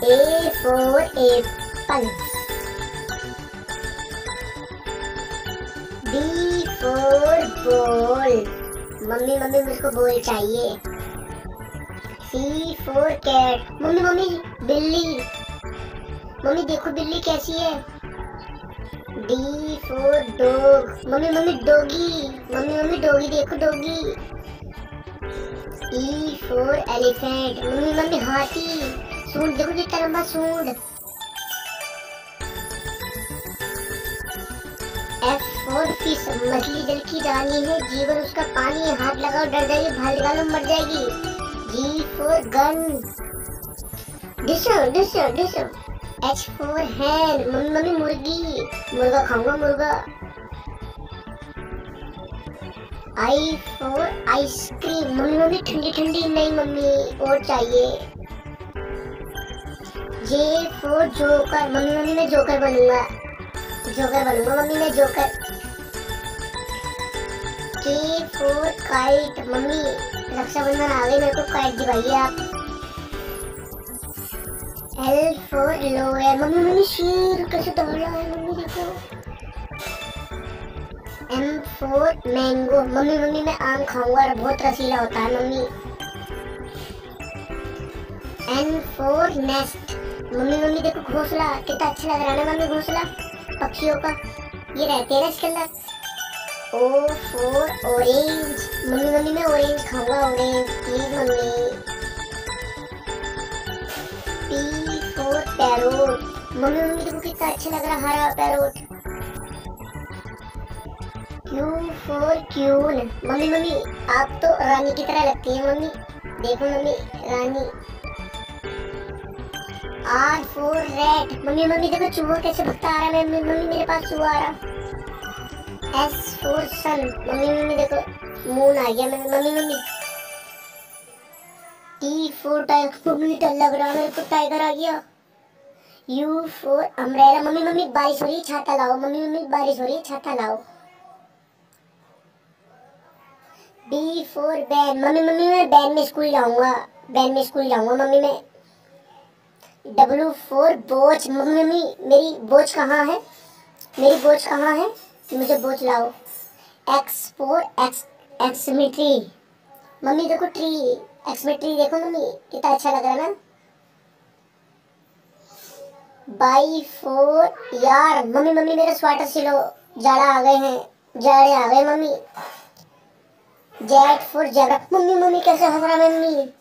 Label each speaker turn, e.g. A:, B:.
A: A for apple. B for ball. Mummy mummy मेरे को ball चाहिए। C for cat. Mummy mummy बिल्ली। Mummy देखो बिल्ली कैसी है। D for dog. Mummy mummy doggy. Mummy mummy doggy देखो doggy. E for elephant. Mummy mummy हाथी। सूंड देखो कितना लंबा सूंड। F for fish. मछली जल की रानी है, जीवन उसका पानी है, हाथ लगाओ डर जाएगी, बाहर निकालो मर जाएगी। G for gun. डिशो डिशो डिशो। H for hen. Mummy mummy मुर्गी। मुर्गा खाऊंगा मुर्गा। I for ice cream. Mummy mummy ठंडी ठंडी नहीं मम्मी और चाहिए। J for joker. Mummy mummy मैं जोकर बनूंगा। जोकर बनूंगा मम्मी मैं joker. K for kite. Mummy Rakshabandhan आ गई, मेरे को काइट दिवाइए आप। L for lawyer. Mummy mummy शेर कैसे दौड़ रहा है मम्मी देखो। M for mango. Mummy mummy मैं आम खाऊंगा और बहुत रसीला होता है mummy. N for nest. Mummy mummy देखो घोंसला कितना अच्छा लग रहा है ना मम्मी, घोंसला पक्षियों का, ये रहते हैं ना इसके अंदर। O for orange. Mummy mummy मैं ऑरेंज खाऊंगा, orange please mummy. P for parrot. Mummy mummy देखो कितना अच्छा लग रहा है हरा parrot. Q for queen. Mummy mummy आप तो रानी की तरह लगती है मम्मी, देखो मम्मी रानी। R for rat. Mummy mummy देखो चूहा कैसे भगता आ रहा है, मम्मी मम्मी मेरे पास चूहा आ रहा। S for sun. Mummy mummy देखो मून आ गया mummy mummy. T for tiger. Mummy डर लग रहा है मेरे को, टाइगर आ गया। U for umbrella. Mummy mummy बारिश हो रही है छाता लाओ, मम्मी मम्मी बारिश हो रही है छाता लाओ। B for ban. Mummy mummy मैं बैन में स्कूल जाऊंगा, बैन में स्कूल जाऊंगा मम्मी मैं। W for watch. Mummy mummy मेरी वॉच कहाँ है, मेरी वॉच कहाँ है, मुझे वॉच लाओ। X for Xmas tree. मम्मी देखो ट्री, एक्समेट्री देखो मम्मी कितना अच्छा लग रहा है ना। Y for यार। मम्मी मम्मी मेरा स्वेटर सिलो, जाड़ा आ गए हैं, जाड़े आ गए mummy. Z for zebra. Mummy mummy कैसे हंस रहा है मम्मी।